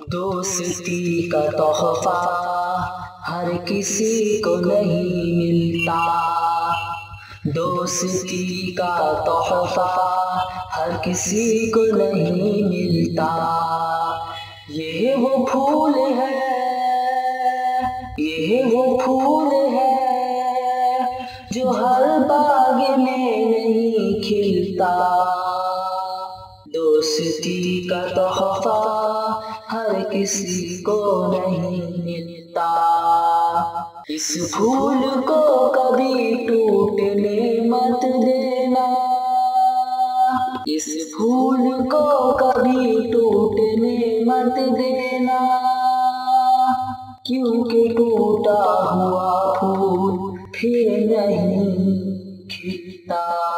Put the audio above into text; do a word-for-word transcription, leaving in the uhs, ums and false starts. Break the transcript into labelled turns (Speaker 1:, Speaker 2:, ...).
Speaker 1: दोस्ती का तोहफा हर किसी को नहीं मिलता। दोस्ती का तोहफा हर किसी को नहीं मिलता। ये वो फूल है, ये वो फूल है जो हर बाग में नहीं खिलता। दोस्ती का तोहफा हर किसी को नहीं मिलता। इस फूल को कभी टूटने मत देना, इस फूल को कभी टूटने मत देना, क्योंकि टूटा हुआ फूल फिर नहीं खिलता।